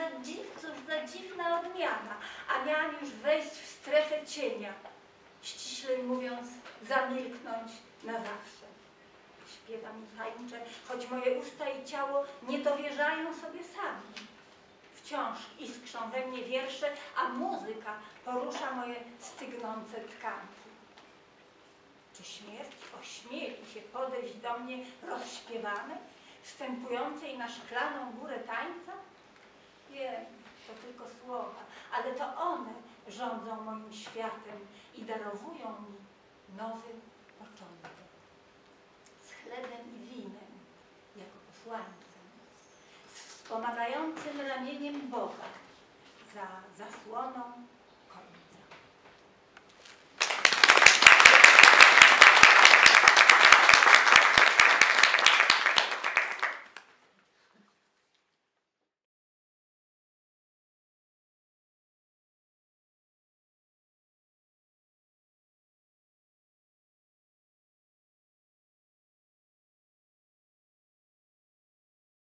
cóż za dziwna odmiana, a miałam już wejść w strefę cienia, ściślej mówiąc, zamilknąć na zawsze. Śpiewam i tańczę, choć moje usta i ciało nie dowierzają sobie sami. Wciąż iskrzą we mnie wiersze, a muzyka porusza moje stygnące tkanki. Czy śmierć ośmieli się podejść do mnie rozśpiewanej, wstępującej na szklaną górę tańca? Wiem, to tylko słowa, ale to one rządzą moim światem i darowują mi nowy